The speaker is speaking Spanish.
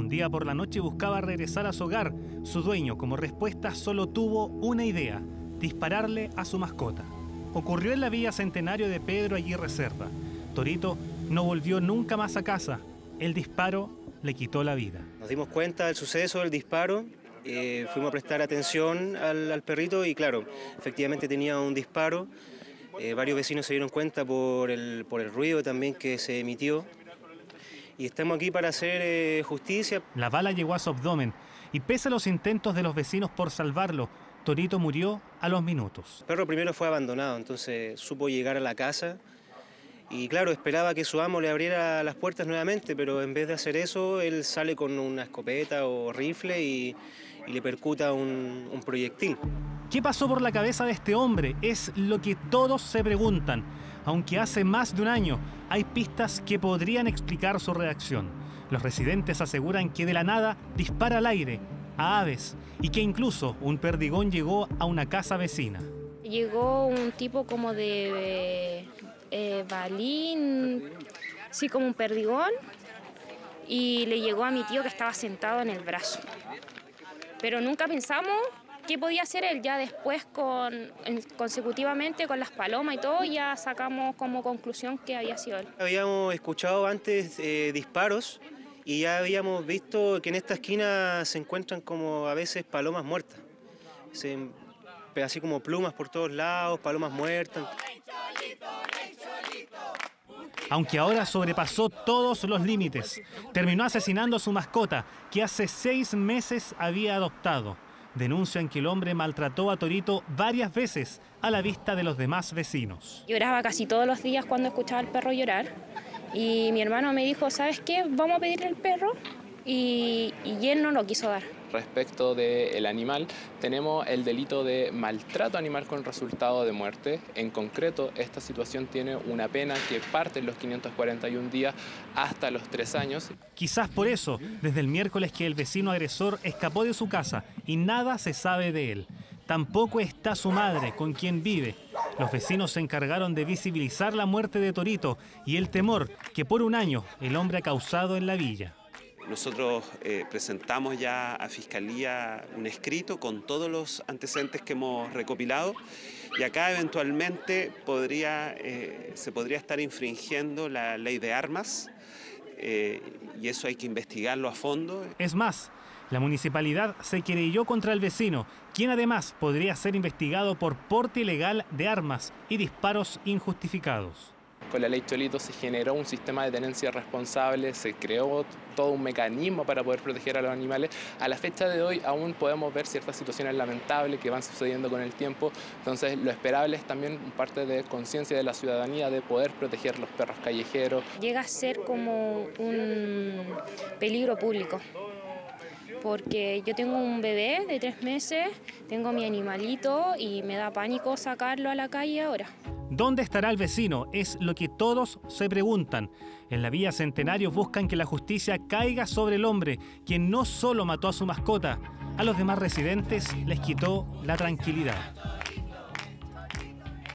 un día por la noche buscaba regresar a su hogar, su dueño, como respuesta, solo tuvo una idea: dispararle a su mascota. Ocurrió en la Villa Centenario de Pedro Aguirre Cerda. Torito no volvió nunca más a casa. El disparo le quitó la vida. Nos dimos cuenta del suceso del disparo, fuimos a prestar atención al perrito y claro, efectivamente tenía un disparo. Varios vecinos se dieron cuenta por el ruido también que se emitió. Y estamos aquí para hacer justicia. La bala llegó a su abdomen y pese a los intentos de los vecinos por salvarlo, Torito murió a los minutos. El perro primero fue abandonado, entonces supo llegar a la casa y claro, esperaba que su amo le abriera las puertas nuevamente, pero en vez de hacer eso, él sale con una escopeta o rifle y le percuta un proyectil. ¿Qué pasó por la cabeza de este hombre? Es lo que todos se preguntan. Aunque hace más de un año, hay pistas que podrían explicar su reacción. Los residentes aseguran que de la nada dispara al aire, a aves, y que incluso un perdigón llegó a una casa vecina. Llegó un tipo como de balín, sí, como un perdigón, y le llegó a mi tío que estaba sentado en el brazo. Pero nunca pensamos qué podía hacer él. Ya después, consecutivamente con las palomas y todo, ya sacamos como conclusión que había sido él. Habíamos escuchado antes disparos y ya habíamos visto que en esta esquina se encuentran como a veces palomas muertas. Así como plumas por todos lados, palomas muertas. Aunque ahora sobrepasó todos los límites, terminó asesinando a su mascota, que hace 6 meses había adoptado. Denuncian que el hombre maltrató a Torito varias veces a la vista de los demás vecinos. Lloraba casi todos los días cuando escuchaba al perro llorar. Y mi hermano me dijo, ¿sabes qué? Vamos a pedirle al perro. Y él no lo quiso dar. Respecto del animal, tenemos el delito de maltrato animal con resultado de muerte. En concreto, esta situación tiene una pena que parte en los 541 días hasta los 3 años. Quizás por eso, desde el miércoles que el vecino agresor escapó de su casa y nada se sabe de él. Tampoco está su madre, con quien vive. Los vecinos se encargaron de visibilizar la muerte de Torito y el temor que por un año el hombre ha causado en la villa. Nosotros presentamos ya a Fiscalía un escrito con todos los antecedentes que hemos recopilado y acá eventualmente se podría estar infringiendo la ley de armas y eso hay que investigarlo a fondo. Es más, la municipalidad se querelló contra el vecino, quien además podría ser investigado por porte ilegal de armas y disparos injustificados. Con la ley Cholito se generó un sistema de tenencia responsable, se creó todo un mecanismo para poder proteger a los animales. A la fecha de hoy aún podemos ver ciertas situaciones lamentables que van sucediendo con el tiempo. Entonces lo esperable es también parte de conciencia de la ciudadanía de poder proteger los perros callejeros. Llega a ser como un peligro público. Porque yo tengo un bebé de 3 meses, tengo mi animalito y me da pánico sacarlo a la calle ahora. ¿Dónde estará el vecino? Es lo que todos se preguntan. En la Villa Centenario buscan que la justicia caiga sobre el hombre, quien no solo mató a su mascota, a los demás residentes les quitó la tranquilidad.